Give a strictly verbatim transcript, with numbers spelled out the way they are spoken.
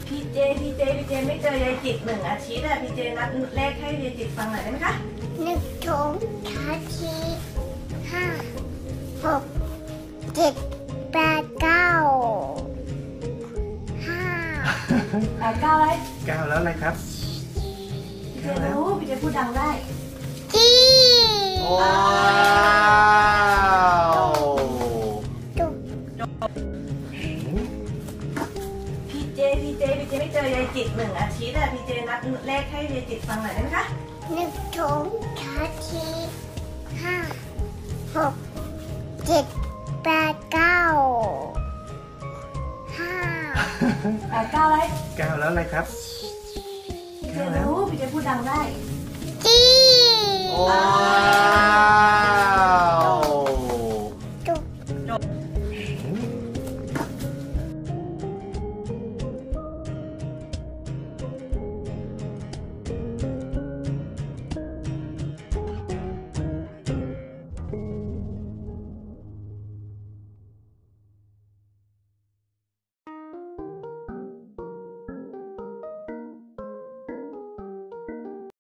พี่เจพี่เจพี่เจไม่เจอยายจิตหนึ่งอาทิตย์อะพี่เจนับเลขให้ยายจิตฟังหน่อยได้ไหมคะหนึ่งสองสามสี่ห้าหกเจ็ดแปดเก้าห้าแปดเก้าอะไรเก้าแล้วอะไรครับพี่เจรู้พี่เจพูดดังได้จี้ว้าวพี่เจพี่เจพี่เจไม่เจอยายจิตหนึ่งอาทิตย์อะพี่เจนับเลขให้ยายจิตฟังหน่อยได้ไหมคะหนึ่งสองสามสี่ห้าหกเจ็ดแปดเก้าห้าแปดเก้าอะไรเก้าแล้วอะไรครับพี่เจรู้พี่เจพูดดังได้จี้ว้าว